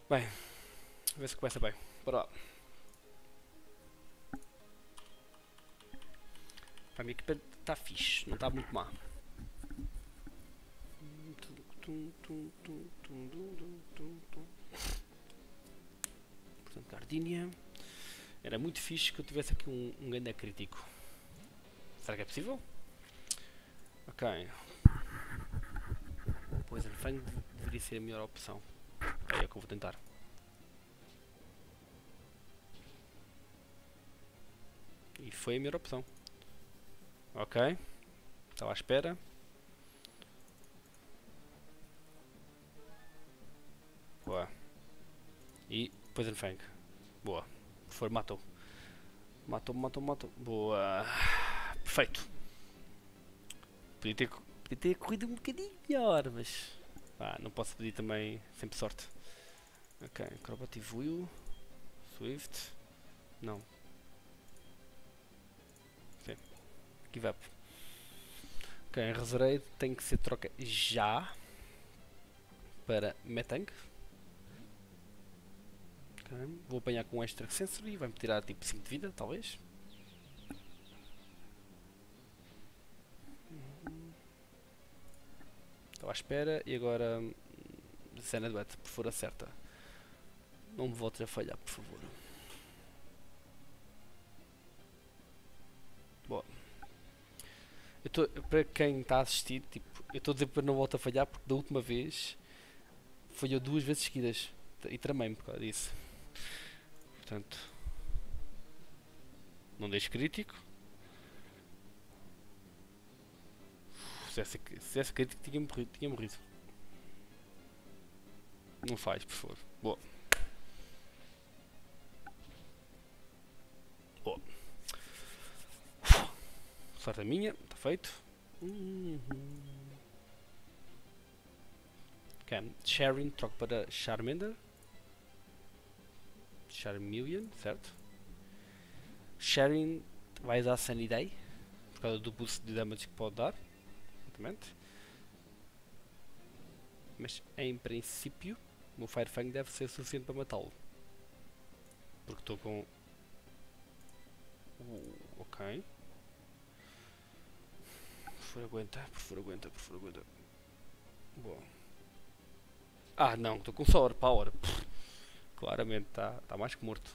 Bem, a ver se começa bem. Bora lá. A minha equipa está fixe, não está muito má. Portanto, Gardenia. Era muito fixe que eu tivesse aqui um ganda crítico. Será que é possível? Ok. Poison Fang deveria ser a melhor opção. É o que eu vou tentar. E foi a melhor opção. Ok. Estava à espera. Boa. E Poison Fang. Boa. Por matou. Matou. Boa. Perfeito. Podia ter corrido um bocadinho melhor, mas... não posso pedir também sempre sorte. Ok, Acrobative Wheel. Swift. Não. Sim. Give up. Ok, Reserade tem que ser troca já. Para Metang. Okay. Vou apanhar com Extra Sensory. Vai-me tirar tipo 5 de vida, talvez. Estava à espera e agora Zenadwet, por favor, acerta. Não me voltes a falhar, por favor. Boa. Para quem está a assistir, tipo, eu estou a dizer para não voltar a falhar porque da última vez falhou 2 vezes seguidas e tramei-me por causa disso. Portanto, não deixe crítico. Se tivesse crítico tinha morrido. Não faz, por favor. Boa. Boa. Sorte a minha, está feito. Ok, Sharing, troco para Charmander. Charmeleon, certo? Sharing vai dar Sunny Day, por causa do boost de damage que pode dar. Exatamente. Mas em princípio, o meu Firefang deve ser suficiente para matá-lo. Porque estou com... ok. Por favor aguenta. Bom. Não, estou com Solar Power. Claramente está mais que morto.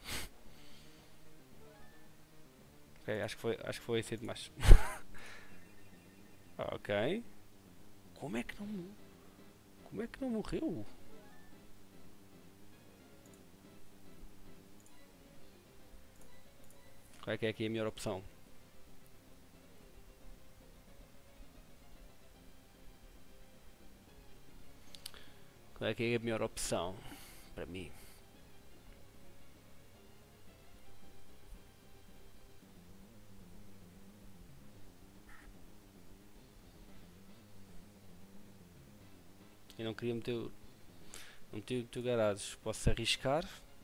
Ok, acho que foi cedo demais. Ok. Como é que não morreu? Qual é que é aqui a melhor opção? Qual é que é a melhor opção para mim? Eu não queria meter o garados. Posso arriscar?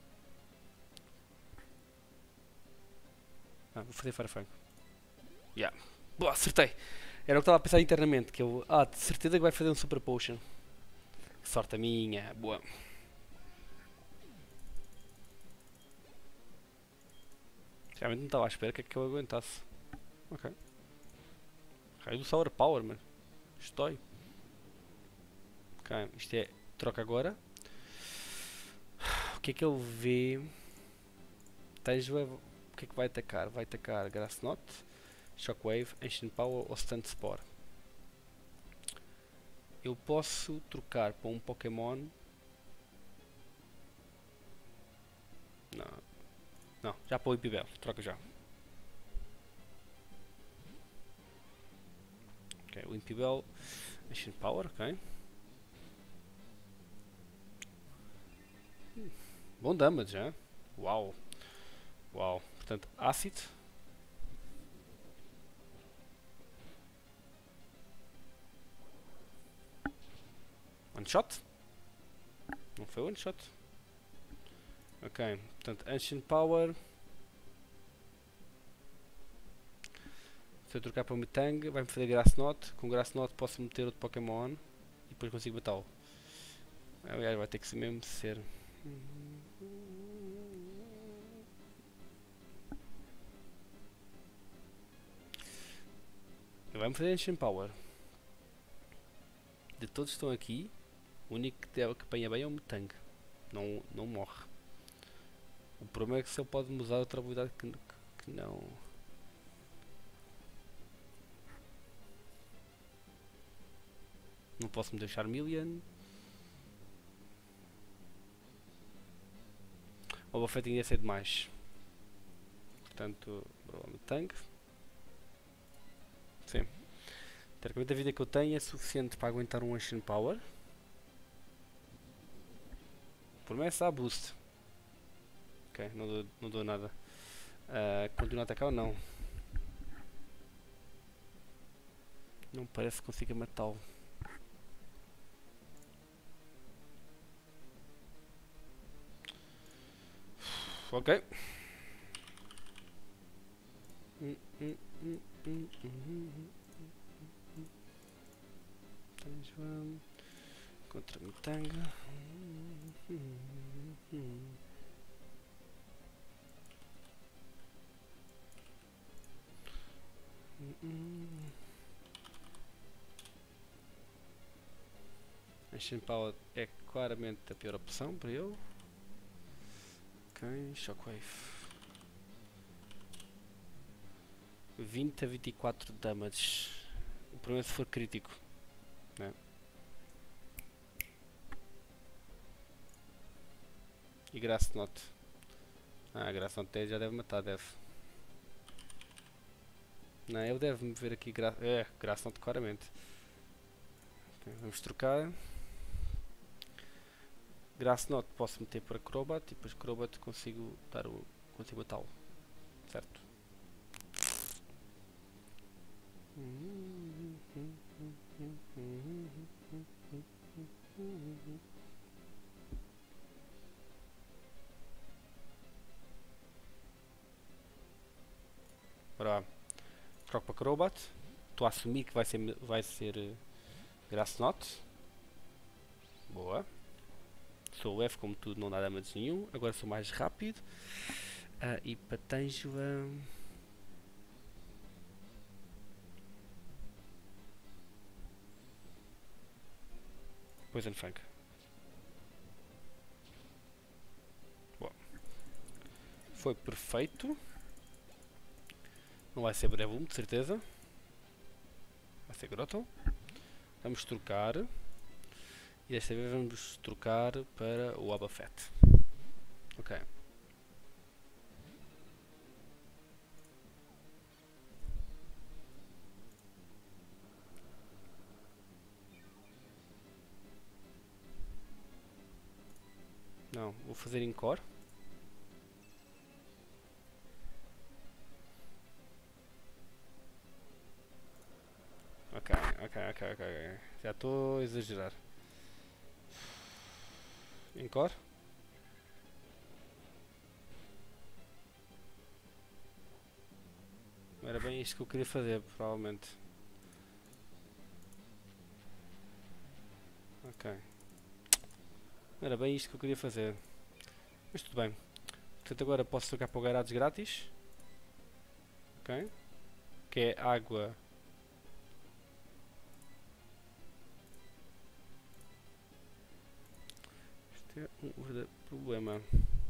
Vou fazer Firefang. Boa, acertei. Era o que estava a pensar internamente. Que eu, de certeza que vai fazer um Super Potion. Que sorte a minha. Boa. Realmente não estava à espera que eu aguentasse. Ok. Raio do Sour Power, mano. Estou. Ok, isto é troca agora. O que é que ele vê? O que é que vai atacar? Vai atacar Grass Knot, Shockwave, Ancient Power ou Stunt Spore. Eu posso trocar para um Pokémon. Não, já para o Impibel. Troca já. Ok, o Impibel, Ancient Power, ok. Bom damage, hein? Uau. Portanto, Acid. One shot? Não foi one shot. Ok, portanto, Ancient Power. Se eu trocar para o Metang, vai-me fazer Grass Knot. Com Grass Knot posso meter outro Pokémon e depois consigo matá-lo. Aliás, vai ter que ser mesmo ser. Vamos fazer Ancient Power. De todos que estão aqui, o único que apanha bem é o Metang. Não morre. O problema é que se ele pode usar outra habilidade que não. Não posso me deixar Million. O Buffetting ia ser demais. Portanto, Metang. Sim. Teoricamente a vida que eu tenho é suficiente para aguentar um Ancient Power. Promessa a boost. Ok, não dou nada. Continuar a atacar ou não? Não parece que consiga matá-lo. Ok. Contra Metanga. Ancient Power é claramente a pior opção para ele. Ok, Shockwave. 20 a 24 damage. O problema é se for crítico, né? E Grass Knot. Grass Knot já deve matar, deve. Não, ele deve me ver aqui. Grass Knot claramente. Okay, vamos trocar. Grass Knot posso meter para Crobat e depois Crobat consigo matá-lo. Certo? Bora. Troco para Crobat. Estou a assumir que vai ser Grass Knot. Boa. Sou leve como tudo, não dá damage nenhum. Agora sou mais rápido. E patanjo Poison Fang. Boa. Foi perfeito. Não vai ser Brevoom, de certeza. Vai ser Grotto. Vamos trocar. E desta vez vamos trocar para o Wobbuffet. Ok. Não, vou fazer Encore. Ok. Já estou a exagerar. Encore. Não era bem isto que eu queria fazer, provavelmente. Ok. Não era bem isto que eu queria fazer. Mas tudo bem. Portanto agora posso trocar para o Gyarados grátis. Ok. Que é água. Isto é um verdadeiro problema.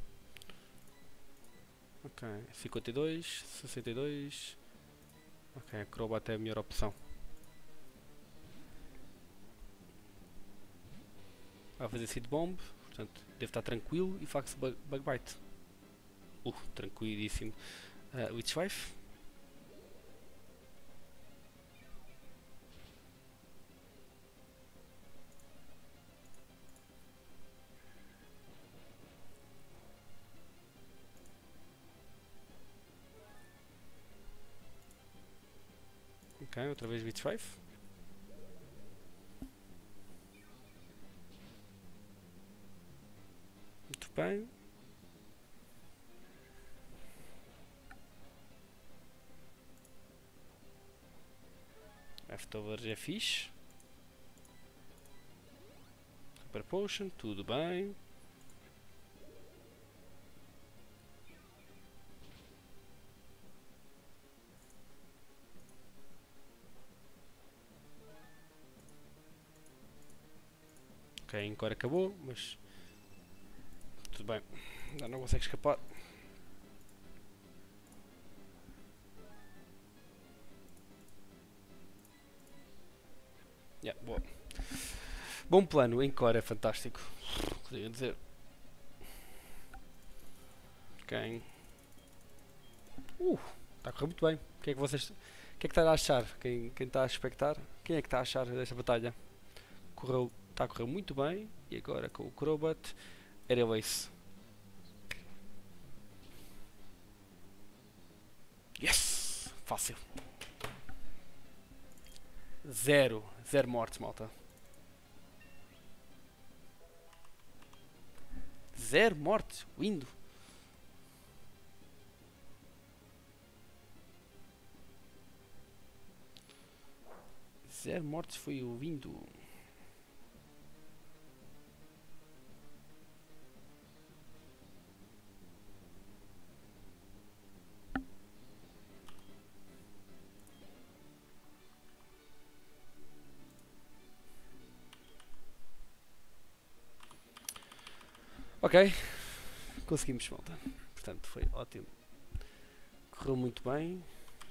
Ok. 52, 62. Ok, a Crobat é a melhor opção. Vai fazer Seed Bomb, portanto deve estar tranquilo e faço Bug Bite. Tranquilíssimo. Witch Wife. Ok, outra vez Witch Wife. Muito bem. Leftovers é fixe. Super Potion, tudo bem. Ok, agora acabou, mas tudo bem. Ainda não consegue escapar. Yeah, boa. Bom plano, Encore é fantástico. Podia dizer. Quem? Está a correr muito bem. O que é que vocês. O que é que está a achar? Quem está a expectar? Quem é que está a achar desta batalha? Está a correr muito bem. E agora com o Crobat era o Ace. Yes! Fácil. Zero mortes, malta. Zero mortes. Lindo. Zero mortes foi o lindo. Ok. Conseguimos, malta. Portanto, foi ótimo. Correu muito bem.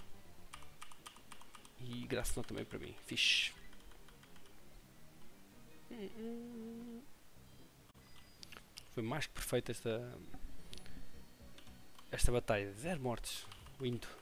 E graças a também para mim. Fixe. Foi mais que perfeita esta batalha. Zero mortes. Lindo.